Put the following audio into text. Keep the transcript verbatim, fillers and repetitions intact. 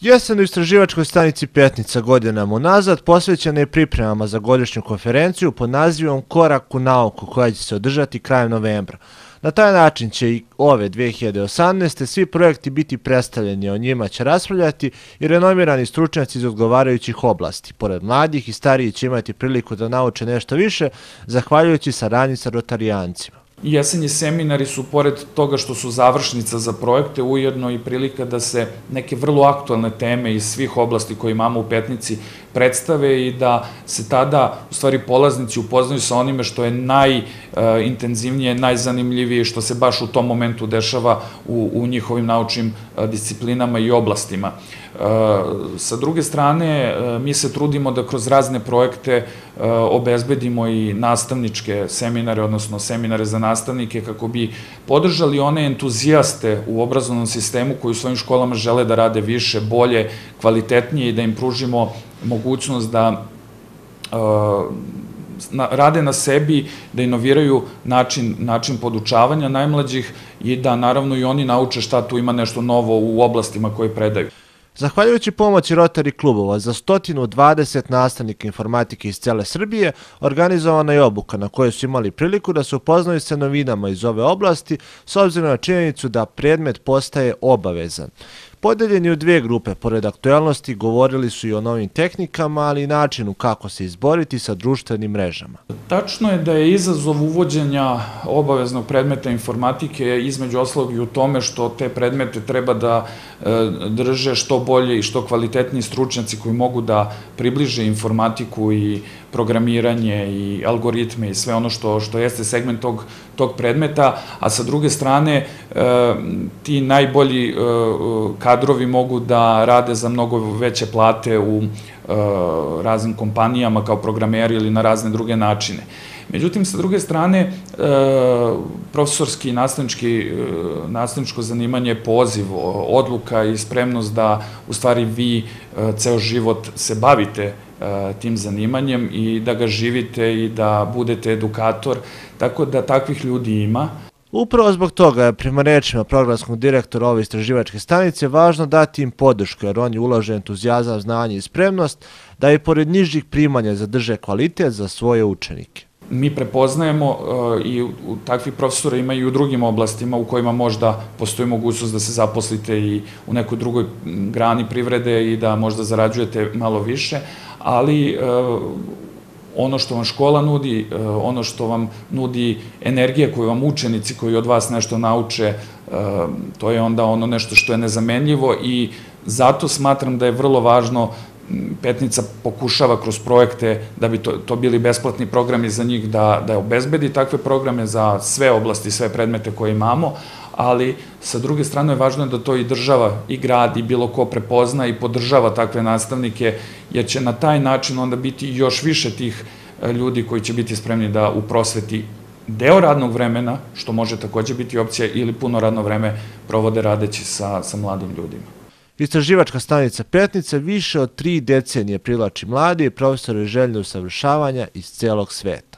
Jesen u istraživačkoj stanici Petnica godinama unazad posvećena je pripremama za godišnju konferenciju pod nazivom Korak u nauku, koja će se održati krajem novembra. Na taj način će i ove dve hiljade osamnaeste. svi projekti biti predstavljeni, o njima će raspravljati i renomirani stručnjaci iz odgovarajućih oblasti. Pored mladih i stariji će imati priliku da nauče nešto više, zahvaljujući saradnji sa rotarijancima. Jesenji seminari su, pored toga što su završnica za projekte, ujedno i prilika da se neke vrlo aktualne teme iz svih oblasti koje imamo u Petnici predstave i da se tada, u stvari, polaznici upoznaju sa onime što je najintenzivnije, najzanimljivije, što se baš u tom momentu dešava u, u njihovim naučnim disciplinama i oblastima. Sa druge strane, mi se trudimo da kroz razne projekte obezbedimo i nastavničke seminare, odnosno seminare za nastavnike, kako bi podržali one entuzijaste u obrazovnom sistemu koji u svojim školama žele da rade više, bolje, kvalitetnije i da im pružimo mogućnost da rade na sebi, da inoviraju način, način podučavanja najmlađih i da naravno i oni nauče šta tu ima nešto novo u oblastima koje predaju. Zahvaljujući pomoći Rotary klubova za sto dvadeset nastavnika informatike iz cele Srbije, organizovana je obuka na kojoj su imali priliku da se upoznaju sa novinama iz ove oblasti, s obzirom na činjenicu da predmet postaje obavezan. Podeljeni u dve grupe, pored aktuelnosti, govorili su i o novim tehnikama, ali i načinu kako se izboriti sa društvenim mrežama. Tačno je da je izazov uvođenja obaveznog predmeta informatike između ostalog i u tome što te predmete treba da drže što bolje i što kvalitetniji stručnjaci koji mogu da približe informatiku i programiranje i algoritme i sve ono što, što jeste segment tog, tog predmeta, a sa druge strane ti najbolji kadrovi mogu da rade za mnogo veće plate u raznim kompanijama kao programeri ili na razne druge načine. Međutim, sa druge strane, profesorski i nastavničko zanimanje, poziv, odluka i spremnost da u stvari vi ceo život se bavite tim zanimanjem i da ga živite i da budete edukator, tako da takvih ljudi ima. Upravo zbog toga je, prema rečima programskog direktora ove istraživačke stanice, važno dati im podršku, jer oni ulaže entuzijazam, znanje i spremnost da i pored nižih primanja zadrže kvalitet za svoje učenike. Mi prepoznajemo i takvih profesora ima i u drugim oblastima u kojima možda postoji mogućnost da se zaposlite i u nekoj drugoj grani privrede i da možda zarađujete malo više, ali ono što vam škola nudi, ono što vam nudi energija koju vam učenici koji od vas nešto nauče, to je onda ono nešto što je nezamenljivo i zato smatram da je vrlo važno. Petnica pokušava kroz projekte, da bi to, to bili besplatni programi za njih, da, da obezbedi takve programe za sve oblasti, sve predmete koje imamo, ali sa druge strane je važno da to i država, i grad, i bilo ko prepozna i podržava takve nastavnike, jer će na taj način onda biti još više tih ljudi koji će biti spremni da u prosveti deo radnog vremena, što može takođe biti opcija, ili puno radno vreme provode radeći sa, sa mladim ljudima. Istraživačka stanica Petnica više od tri decenije privlači mlade i profesore željne usavršavanja iz celog sveta.